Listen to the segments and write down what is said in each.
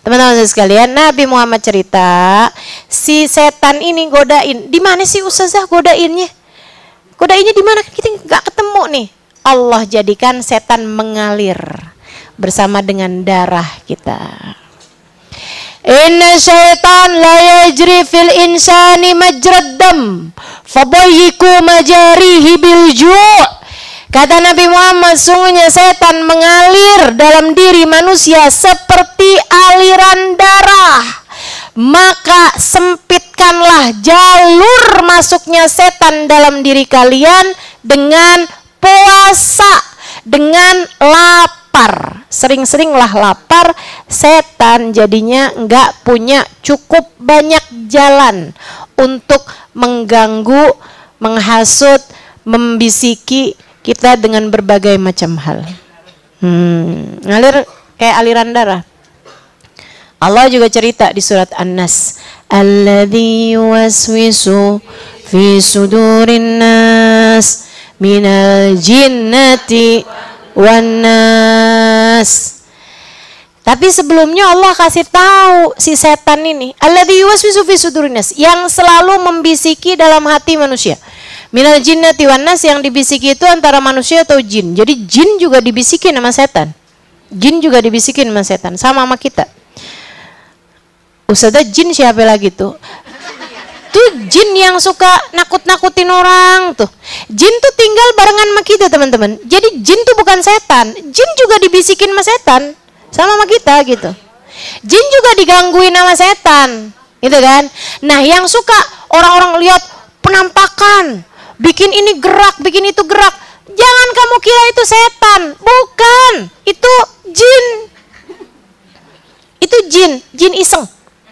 Teman-teman sekalian, Nabi Muhammad cerita, si setan ini godain. Di mana sih Ustazah godainnya? Godainnya di mana? Kita nggak ketemu nih. Allah jadikan setan mengalir bersama dengan darah kita. Inna syaitan la yajri fil insani majrad dam fabayyiku majarihi bil ju'. Kata Nabi Muhammad, sungguhnya setan mengalir dalam diri manusia seperti aliran darah. Maka sempitkanlah jalur masuknya setan dalam diri kalian dengan puasa, dengan lapar. Sering-seringlah lapar, setan jadinya nggak punya cukup banyak jalan untuk mengganggu, menghasut, membisiki kita dengan berbagai macam hal. Ngalir kayak aliran darah. Allah juga cerita di surat An-Nas, alladzi yuwaswisu fi sudurin nas minal jinnati wan nas. Tapi sebelumnya Allah kasih tahu si setan ini, alladzi yuwaswisu fi sudurin nas, yang selalu membisiki dalam hati manusia. Minal jinnati wan nas, yang dibisiki itu antara manusia atau jin. Jadi jin juga dibisikin sama setan. Jin juga dibisikin sama setan, sama kita. Ustazah, jin siapa lagi tuh? Tuh jin yang suka nakut-nakutin orang tuh. Jin tuh tinggal barengan sama kita, teman-teman. Jadi jin tuh bukan setan. Jin juga dibisikin sama setan, sama kita gitu. Jin juga digangguin sama setan, gitu kan? Nah, yang suka orang-orang lihat penampakan, bikin ini gerak, bikin itu gerak. Jangan kamu kira itu setan. Bukan. Itu jin. Itu jin. Jin iseng.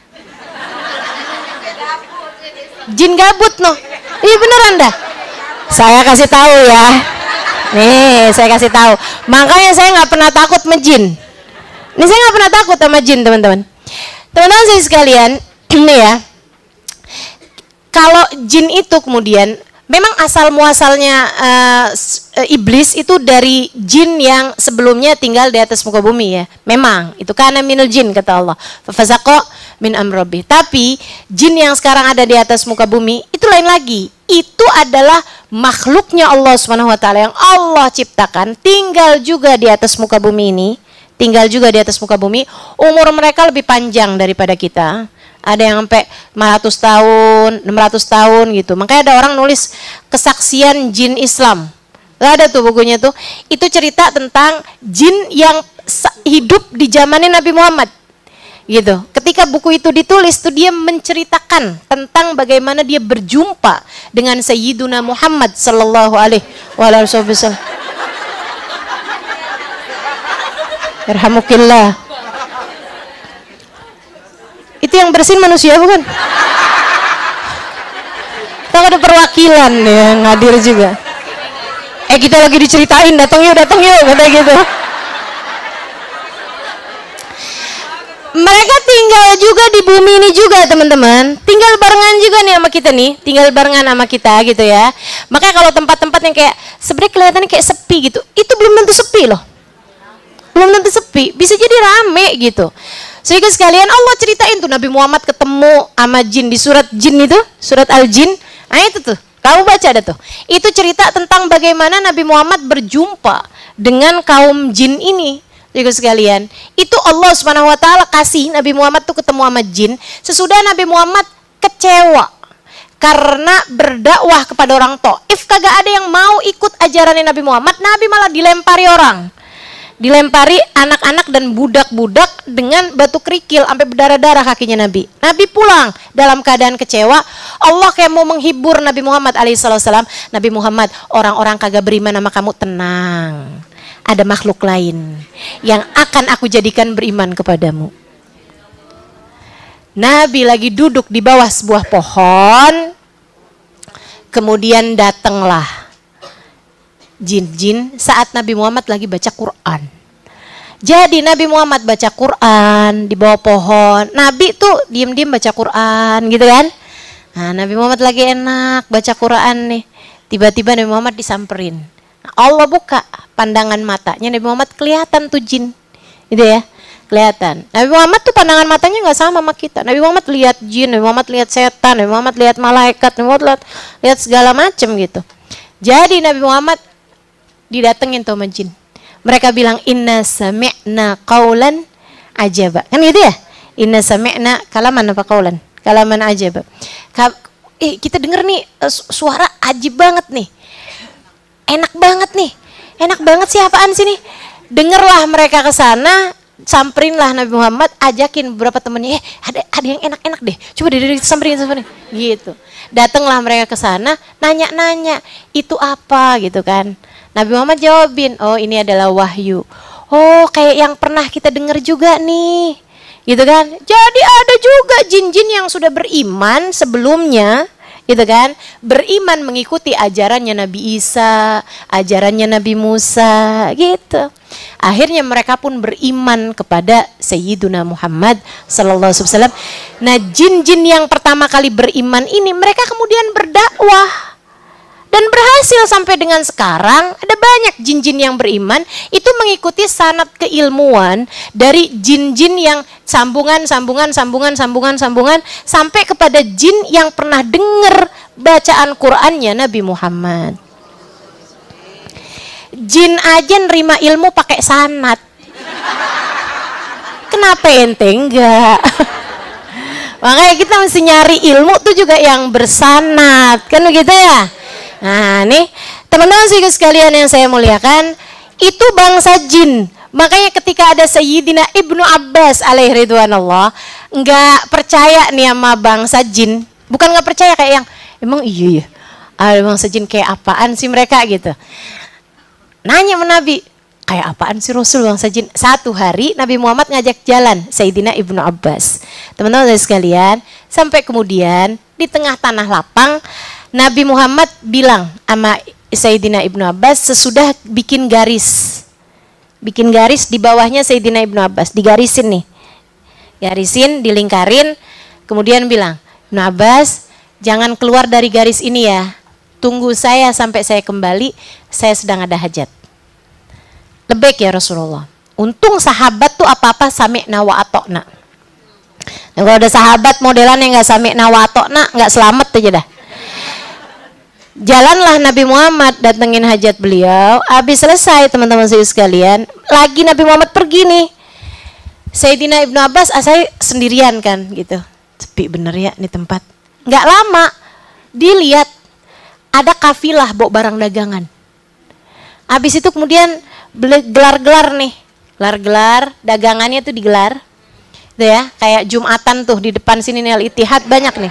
Jin gabut noh. Iya beneran dah. Saya kasih tahu ya. Nih, saya kasih tahu. Makanya saya nggak pernah takut sama jin. Ini saya nggak pernah takut sama jin, teman-teman. Teman-teman saya sekalian, ini ya. Kalau jin itu kemudian memang asal muasalnya iblis itu dari jin yang sebelumnya tinggal di atas muka bumi ya. Memang itu karena minul jin kata Allah. Fafazaqa min amrobi. Tapi jin yang sekarang ada di atas muka bumi itu lain lagi. Itu adalah makhluknya Allah Subhanahu wa taala yang Allah ciptakan, tinggal juga di atas muka bumi ini. Tinggal juga di atas muka bumi. Umur mereka lebih panjang daripada kita. Ada yang sampai 500 tahun, 600 tahun gitu. Makanya ada orang nulis kesaksian jin Islam. Gak ada tuh bukunya tuh. Itu cerita tentang jin yang hidup di zamannya Nabi Muhammad. Gitu. Ketika buku itu ditulis tuh dia menceritakan tentang bagaimana dia berjumpa dengan Sayyiduna Muhammad sallallahu alaihi wasallam. Yarhamukillah. Itu yang bersin manusia bukan? Tahu ada perwakilan yang hadir juga. Kita lagi diceritain, datang yuk kata gitu. Mereka tinggal juga di bumi ini juga, teman-teman. Tinggal barengan juga nih sama kita nih, tinggal barengan sama kita gitu ya. Makanya kalau tempat-tempat yang kayak sebenarnya kelihatannya kayak sepi gitu, itu belum tentu sepi loh. Belum tentu sepi, bisa jadi rame gitu. Sehingga sekalian Allah ceritain tuh Nabi Muhammad ketemu sama jin di surat jin itu, surat Al-Jin. Nah itu tuh, kamu baca ada tuh. Itu cerita tentang bagaimana Nabi Muhammad berjumpa dengan kaum jin ini. Sehingga sekalian, itu Allah Subhanahu wa taala kasih Nabi Muhammad tuh ketemu sama jin sesudah Nabi Muhammad kecewa karena berdakwah kepada orang Taif kagak ada yang mau ikut ajarannya Nabi Muhammad. Nabi malah dilempari orang. Dilempari anak-anak dan budak-budak dengan batu kerikil sampai berdarah-darah kakinya Nabi. Nabi pulang dalam keadaan kecewa. Allah kayak mau menghibur Nabi Muhammad alaihissalam. Nabi Muhammad, orang-orang kagak beriman sama kamu, tenang. Ada makhluk lain yang akan aku jadikan beriman kepadamu. Nabi lagi duduk di bawah sebuah pohon. Kemudian datanglah jin-jin saat Nabi Muhammad lagi baca Quran. Jadi Nabi Muhammad baca Quran di bawah pohon. Nabi tuh diem-diem baca Quran gitu kan. Nah, Nabi Muhammad lagi enak baca Quran nih. Tiba-tiba Nabi Muhammad disamperin. Nah, Allah buka pandangan matanya, Nabi Muhammad kelihatan tuh jin gitu ya. Kelihatan. Nabi Muhammad tuh pandangan matanya nggak sama kita. Nabi Muhammad lihat jin, Nabi Muhammad lihat setan, Nabi Muhammad lihat malaikat, Nabi Muhammad lihat segala macam gitu. Jadi Nabi Muhammad didatengin tuh sama jin. Mereka bilang inna sami'na qaulan ajaba. Kan gitu ya? Inna sami'na kalaman apa qaulan? Kalaman ajaba. Kita denger nih suara ajib banget nih. Enak banget nih. Enak banget sih, apaan sih nih? Dengerlah mereka ke sana. Samperinlah Nabi Muhammad, ajakin beberapa temennya, ada yang enak-enak deh, coba deh samperin gitu. Datanglah mereka ke sana, nanya-nanya itu apa gitu kan. Nabi Muhammad jawabin, oh ini adalah wahyu. Oh kayak yang pernah kita dengar juga nih gitu kan. Jadi ada juga jin-jin yang sudah beriman sebelumnya gitu kan, beriman mengikuti ajarannya Nabi Isa, ajarannya Nabi Musa gitu. Akhirnya mereka pun beriman kepada Sayyiduna Muhammad sallallahu alaihi wasallam. Nah, jin-jin yang pertama kali beriman ini mereka kemudian berdakwah dan berhasil sampai dengan sekarang. Ada banyak jin-jin yang beriman itu mengikuti sanad keilmuan dari jin-jin yang sambungan sampai kepada jin yang pernah dengar bacaan Qur'annya Nabi Muhammad. Jin aja nerima ilmu pakai sanad. Kenapa ente enggak? Makanya kita mesti nyari ilmu tuh juga yang bersanad, kan begitu ya? Nah nih teman-teman sekalian yang saya muliakan, itu bangsa jin. Makanya ketika ada Sayyidina Ibnu Abbas alaihi ridwanallah nggak percaya nih sama bangsa jin, bukan nggak percaya kayak yang emang iya ya, ada bangsa jin kayak apaan sih mereka gitu. Nanya sama Nabi, kayak apaan sih Rasul bangsa jin? Satu hari Nabi Muhammad ngajak jalan Sayyidina Ibnu Abbas, teman-teman sekalian, sampai kemudian di tengah tanah lapang Nabi Muhammad bilang sama Sayyidina Ibnu Abbas sesudah bikin garis di bawahnya Sayyidina Ibnu Abbas, digarisin nih, garisin, dilingkarin, kemudian bilang, Ibnu Abbas jangan keluar dari garis ini ya, tunggu saya sampai saya kembali, saya sedang ada hajat. Lebek ya Rasulullah. Untung sahabat tuh apa-apa sami'na wa atokna. Nah, kalau ada sahabat modelan yang gak sami'na wa atokna, gak selamat aja dah. Jalanlah Nabi Muhammad datengin hajat beliau. Habis selesai teman-teman sekalian, lagi Nabi Muhammad pergi nih. Sayyidina Ibnu Abbas saya sendirian kan gitu. Sepi bener ya nih tempat. Gak lama dilihat ada kafilah bawa barang dagangan. Habis itu kemudian gelar-gelar nih. Gelar-gelar dagangannya tuh digelar. Itu ya, kayak Jumatan tuh di depan sini nih Al-Ittihad banyak nih.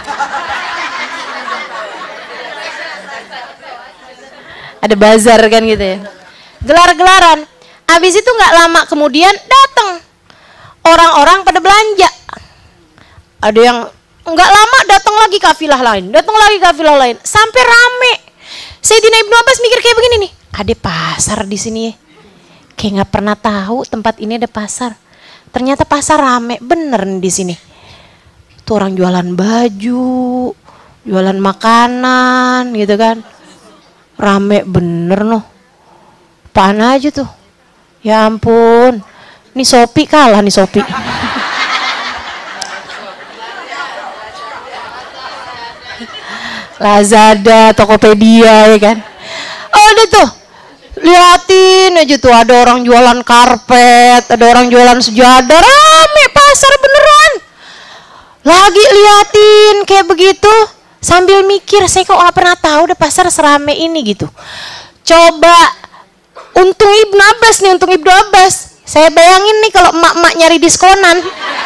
Ada bazar kan gitu ya, gelar-gelaran. Habis itu nggak lama kemudian datang orang-orang pada belanja. Ada yang nggak lama datang lagi kafilah lain, sampai rame. Sayyidina Ibnu Abbas mikir kayak begini nih, ada pasar di sini ya. Kayak nggak pernah tahu tempat ini ada pasar. Ternyata pasar rame bener nih di sini. Tuh orang jualan baju, jualan makanan gitu kan. Rame bener noh. Apaan aja tuh. Ya ampun. Nih Shopee kalah nih Shopee. Lazada, Tokopedia ya kan. Oh udah tuh. Liatin aja tuh, ada orang jualan karpet, ada orang jualan sejadah, rame pasar beneran. Lagi liatin kayak begitu. Sambil mikir, saya kok gak pernah tahu udah pasar serame ini gitu. Coba, untung Ibnu Abbas. Saya bayangin nih kalau emak-emak nyari diskonan.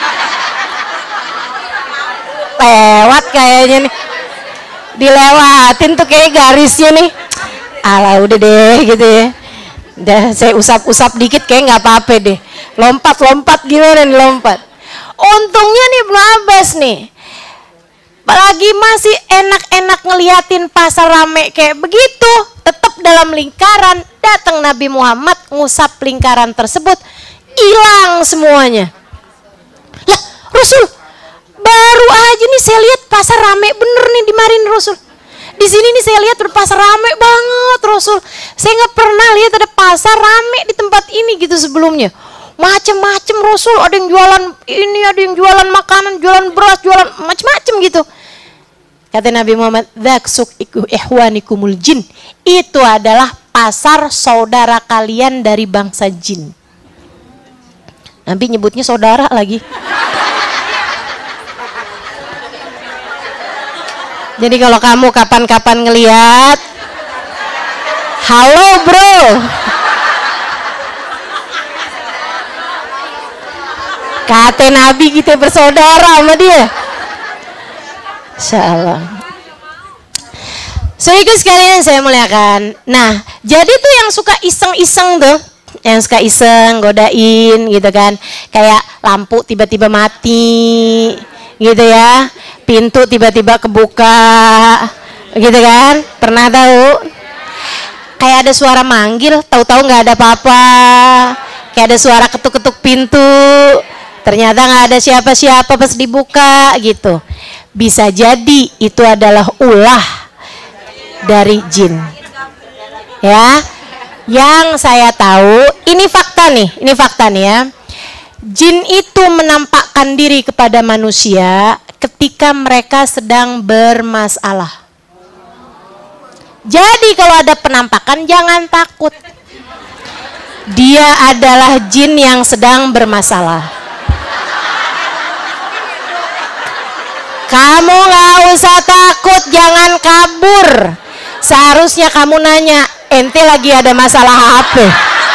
Lewat kayaknya nih. Dilewatin tuh kayak garisnya nih. Alah udah deh gitu ya. Udah saya usap-usap dikit kayak gak apa-apa deh. Lompat gimana nih lompat. Untungnya nih Ibnu Abbas nih. Apalagi masih enak-enak ngeliatin pasar rame kayak begitu, tetap dalam lingkaran. Datang Nabi Muhammad ngusap lingkaran tersebut, hilang semuanya. Lah Rasul, baru aja nih saya lihat pasar rame bener nih di Marin Rasul. Di sini nih saya lihat pasar rame banget Rasul. Saya nggak pernah lihat ada pasar rame di tempat ini gitu sebelumnya. macem-macem Rasul, ada yang jualan ini, ada yang jualan makanan, jualan beras, jualan macem-macem gitu. Kata Nabi Muhammad, "Dzak ihwanikumul jin." Itu adalah pasar saudara kalian dari bangsa jin. Nabi nyebutnya saudara lagi. Jadi kalau kamu kapan-kapan ngelihat, halo bro, kata Nabi kita bersaudara sama dia. Insyaallah. Saudaraku sekalian saya muliakan. Nah, jadi tuh yang suka iseng-iseng tuh, yang suka iseng godain gitu kan, kayak lampu tiba-tiba mati gitu ya, pintu tiba-tiba kebuka gitu kan, pernah tahu? Kayak ada suara manggil, tahu-tahu nggak ada apa-apa, kayak ada suara ketuk-ketuk pintu, ternyata nggak ada siapa-siapa pas dibuka gitu. Bisa jadi itu adalah ulah dari jin. Ya, yang saya tahu, ini fakta nih ya. Jin itu menampakkan diri kepada manusia ketika mereka sedang bermasalah. Jadi kalau ada penampakan jangan takut. Dia adalah jin yang sedang bermasalah. Kamu gak usah takut, jangan kabur. Seharusnya kamu nanya, ente lagi ada masalah apa?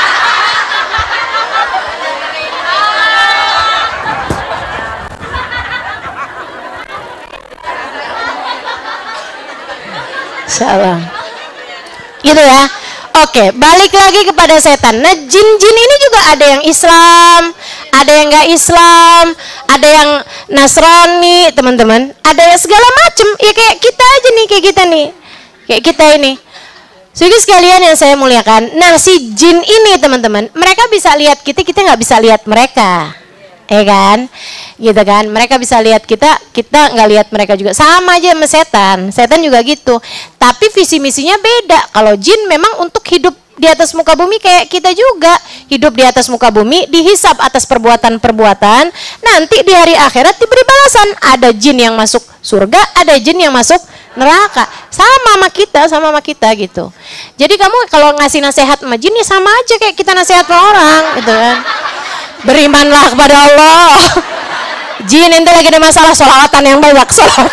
Salam. Gitu ya. Oke, balik lagi kepada setan. Nah, jin-jin ini juga ada yang Islam, ada yang nggak Islam, ada yang Nasrani, teman-teman. Ada yang segala macam. Ya kayak kita aja nih, kayak kita ini. Saudara sekalian yang saya muliakan. Nah, si jin ini, teman-teman, mereka bisa lihat kita nggak bisa lihat mereka. Kan? Gitu kan? Mereka bisa lihat kita nggak lihat mereka juga. Sama aja sama setan juga gitu. Tapi visi misinya beda. Kalau jin memang untuk hidup di atas muka bumi kayak kita juga, hidup di atas muka bumi, dihisab atas perbuatan-perbuatan, nanti di hari akhirat diberi balasan. Ada jin yang masuk surga, ada jin yang masuk neraka. Sama sama kita gitu. Jadi kamu kalau ngasih nasihat sama jin ya sama aja kayak kita nasihat sama orang gitu kan. Berimanlah kepada Allah. Jin ente lagi ada masalah, sholawatan yang banyak, sholawat.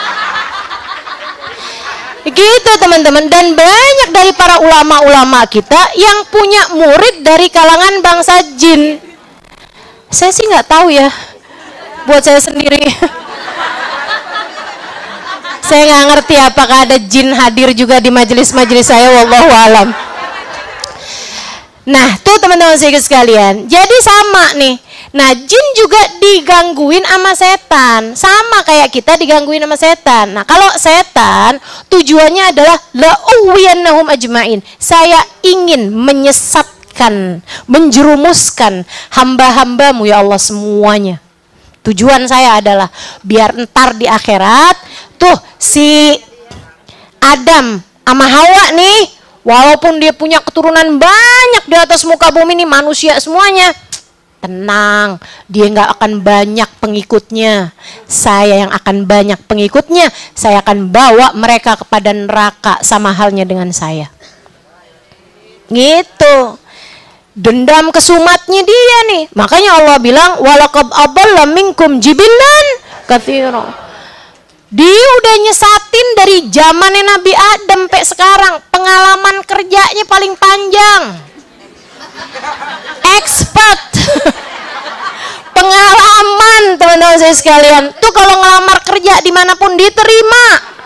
Gitu teman-teman. Dan banyak dari para ulama-ulama kita yang punya murid dari kalangan bangsa jin. Saya sih nggak tahu ya, buat saya sendiri. Saya nggak ngerti apakah ada jin hadir juga di majelis-majelis saya, wallahu alam. Nah, tuh teman-teman sekalian. Jadi sama nih. Nah, jin juga digangguin sama setan. Sama kayak kita digangguin sama setan. Nah, kalau setan tujuannya adalah la'uwiyannahum ajmain. Saya ingin menyesatkan, menjerumuskan hamba-hambamu ya Allah semuanya. Tujuan saya adalah biar ntar di akhirat tuh si Adam sama Hawa nih, walaupun dia punya keturunan banyak di atas muka bumi nih, manusia semuanya, tenang, dia nggak akan banyak pengikutnya. Saya yang akan banyak pengikutnya. Saya akan bawa mereka kepada neraka sama halnya dengan saya. Gitu. Dendam kesumatnya dia nih. Makanya Allah bilang walaqad adalla minkum jibillan katsira. Dia udah nyesatin dari zamannya Nabi Adam sampai sekarang. Pengalaman kerjanya paling panjang. Expert. Pengalaman teman-teman saya sekalian. Tuh kalau ngelamar kerja dimanapun diterima.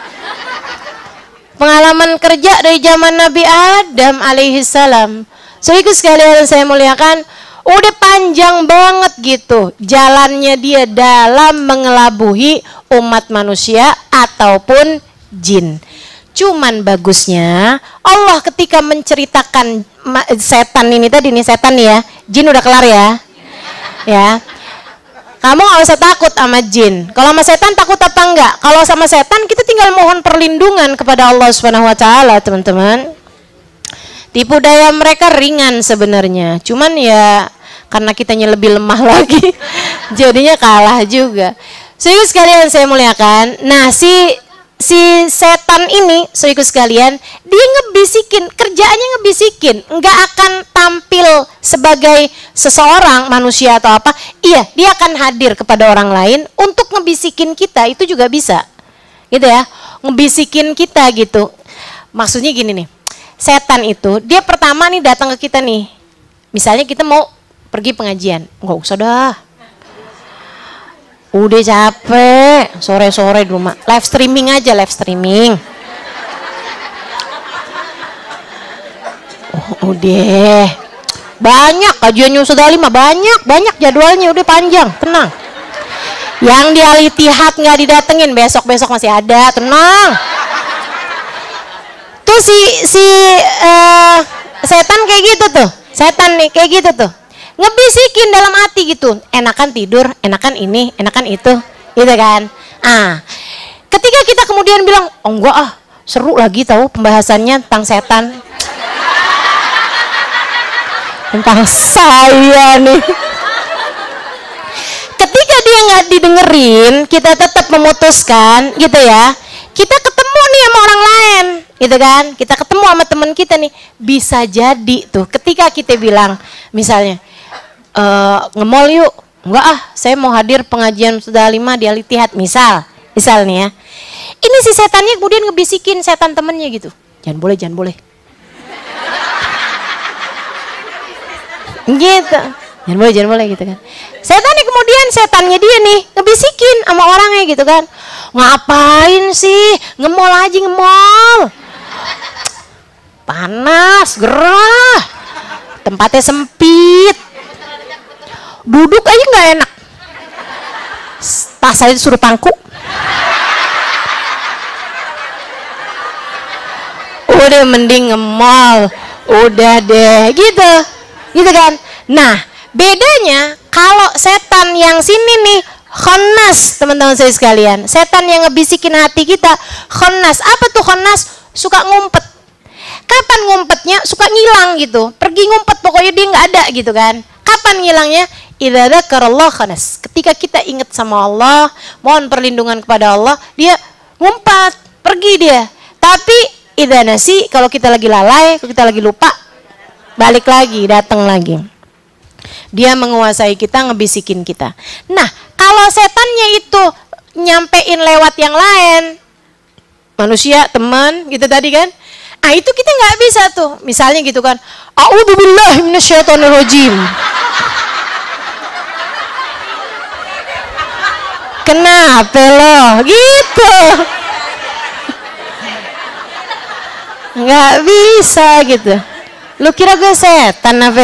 Pengalaman kerja dari zaman Nabi Adam alaihissalam. Saudara sekalian saya muliakan, udah panjang banget gitu jalannya dia dalam mengelabuhi umat manusia ataupun jin. Cuman bagusnya Allah ketika menceritakan setan ini tadi nih, setan nih ya, jin udah kelar ya. Ya. Kamu gak usah takut sama jin. Kalau sama setan takut apa enggak? Kalau sama setan kita tinggal mohon perlindungan kepada Allah Subhanahu wa taala, teman-teman. Tipu daya mereka ringan sebenarnya. Cuman ya karena kitanya lebih lemah lagi. Jadinya kalah juga. Saudara sekalian saya muliakan. Nah, si setan ini, saudara sekalian, dia ngebisikin, kerjaannya ngebisikin, nggak akan tampil sebagai seseorang manusia atau apa. Iya, dia akan hadir kepada orang lain untuk ngebisikin kita, itu juga bisa. Gitu ya, ngebisikin kita gitu. Maksudnya gini nih, setan itu dia pertama nih datang ke kita nih. Misalnya kita mau pergi pengajian, nggak usah dah. Udah capek, sore-sore di rumah. Live streaming aja, live streaming. Oh, udah. Banyak kajiannya Ustaz Ali mah banyak jadwalnya, udah panjang, tenang. Yang di Al Ittihad nggak didatengin, besok masih ada, tenang. Tuh setan kayak gitu tuh. Setan nih kayak gitu tuh. Ngebisikin dalam hati gitu, enakan tidur, enakan ini, enakan itu, gitu kan. Ketika kita kemudian bilang, oh enggak seru lagi tahu pembahasannya tentang setan. Tentang saya nih. Ketika dia nggak didengerin, kita tetap memutuskan, gitu ya. Kita ketemu nih sama orang lain, gitu kan. Kita ketemu sama teman kita nih, bisa jadi tuh. Ketika kita bilang, misalnya, nge-mall yuk, enggak saya mau hadir pengajian Ustaz Halimah di Al Ittihad, misal nih ya. Ini si setannya kemudian ngebisikin setan temennya gitu, jangan boleh gitu, jangan boleh gitu kan. Setannya kemudian setannya dia nih ngebisikin sama orangnya gitu kan, ngapain sih nge-mall aja, nge-mall panas, gerah, tempatnya sempit, duduk aja nggak enak, tas aja disuruh pangku. Udah mending nge-mall, udah deh gitu kan. Nah, bedanya kalau setan yang sini nih khannas, teman-teman saya sekalian, setan yang ngebisikin hati kita khannas. Apa tuh khannas? Suka ngumpet. Kapan ngumpetnya? Suka ngilang gitu, pergi ngumpet, pokoknya dia nggak ada gitu kan. Kapan ngilangnya? Idza dzakarallah khanas. Ketika kita ingat sama Allah, mohon perlindungan kepada Allah, dia ngumpat, pergi dia. Tapi idza nasi, kalau kita lagi lalai, kalau kita lagi lupa, balik lagi, datang lagi. Dia menguasai kita, ngebisikin kita. Nah, kalau setannya itu nyampein lewat yang lain, manusia, teman, gitu tadi kan. Itu kita nggak bisa tuh. Misalnya gitu kan, a'udzubillahi minasyaitonirrajim. Kenapa lo gitu? Nggak bisa gitu. Lu kira gue setan apa?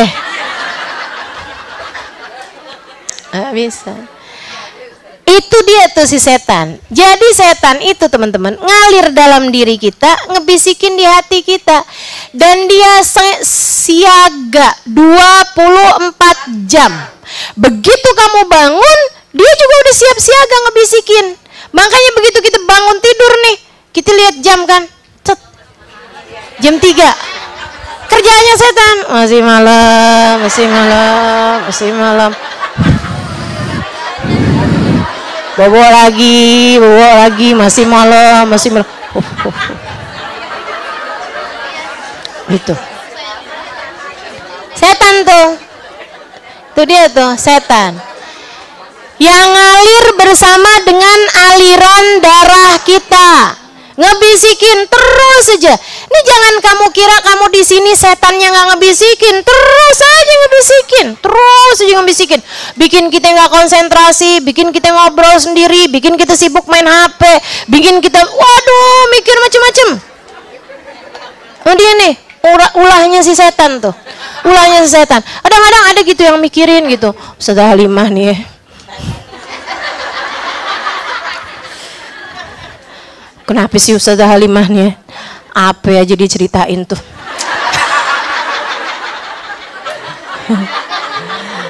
Nggak bisa. Itu dia tuh si setan. Jadi setan itu teman-teman ngalir dalam diri kita, ngebisikin di hati kita. Dan dia siaga 24 jam. Begitu kamu bangun, dia juga udah siap siaga ngebisikin. Makanya begitu kita bangun tidur nih, kita lihat jam kan, cet, jam 3. Kerjanya setan, masih malam. Bobo lagi, masih malam. Gitu. Setan tuh. Itu dia tuh, setan. Yang ngalir bersama dengan aliran darah kita. Ngebisikin terus aja. Ini jangan kamu kira kamu di sini setannya nggak ngebisikin, terus aja ngebisikin, bikin kita nggak konsentrasi, bikin kita ngobrol sendiri, bikin kita sibuk main HP, bikin kita mikir macem-macem. Oh dia nih ulahnya si setan tuh, Kadang-kadang ada gitu yang mikirin gitu, Ustaz Halimah nih. Kenapa sih Ustaz Halimah nih? Apa aja diceritain tuh.